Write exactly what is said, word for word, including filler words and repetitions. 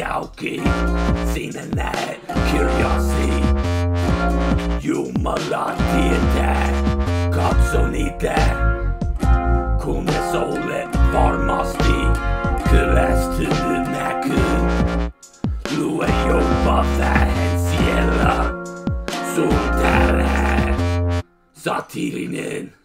auki, sinä näet, kirjasi. Jumala tietää, katso niitä, kunnes olet varmasti kyllästynyt, näkyyn. Luet jopa vähän siellä, sun täällä, satiirinen.